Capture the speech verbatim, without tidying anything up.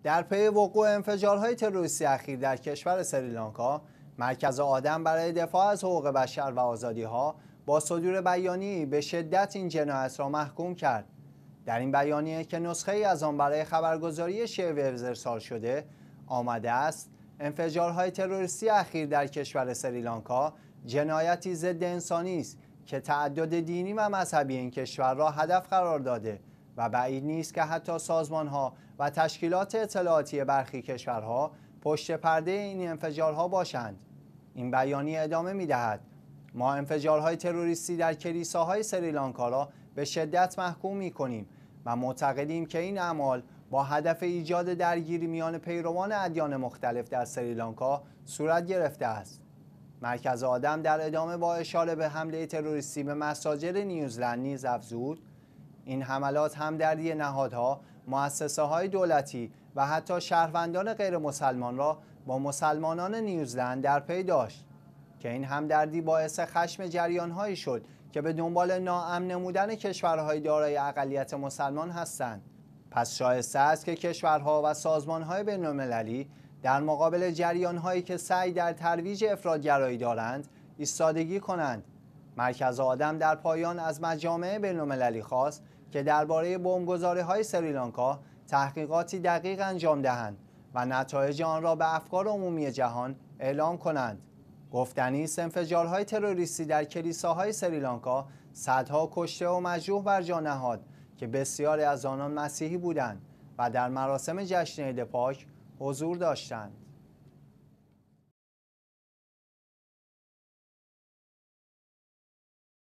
در پی وقوع انفجارهای تروریستی اخیر در کشور سریلانکا، مرکز آدم برای دفاع از حقوق بشر و آزادی‌ها با صدور بیانیه‌ای به شدت این جنایت را محکوم کرد. در این بیانیه که نسخه‌ای از آن برای خبرگزاری شیوز ارسال شده، آمده است انفجارهای تروریستی اخیر در کشور سریلانکا جنایتی ضد انسانی است که تعدد دینی و مذهبی این کشور را هدف قرار داده و بعید نیست که حتی سازمان‌ها و تشکیلات اطلاعاتی برخی کشورها پشت پرده این انفجارها باشند. این بیانیه ادامه می‌دهد: ما انفجارهای تروریستی در کلیساهای سریلانکا را به شدت محکوم می‌کنیم و معتقدیم که این اعمال با هدف ایجاد درگیری میان پیروان ادیان مختلف در سریلانکا صورت گرفته است. مرکز آدم در ادامه با اشاره به حمله تروریستی به مساجد نیوزلند نیز افزود: این حملات همدردی نهادها، مؤسسه‌های دولتی و حتی شهروندان غیر مسلمان را با مسلمانان نیوزلند در پی داشت که این همدردی باعث خشم جریان‌هایی شد که به دنبال ناامن نمودن کشورهای دارای اقلیت مسلمان هستند. پس شایسته است که کشورها و سازمان‌های بین‌المللی در مقابل جریان‌هایی که سعی در ترویج افراط‌گرایی دارند ایستادگی کنند. مرکز آدم در پایان از مجامع بین‌المللی خواست که درباره بمبگذاری‌های سریلانکا تحقیقاتی دقیق انجام دهند و نتایج آن را به افکار عمومی جهان اعلام کنند. گفتنی است انفجارهای تروریستی در کلیساهای سریلانکا صدها کشته و مجروح بر جا نهاد که بسیاری از آنان مسیحی بودند و در مراسم جشن عید پاک حضور داشتند.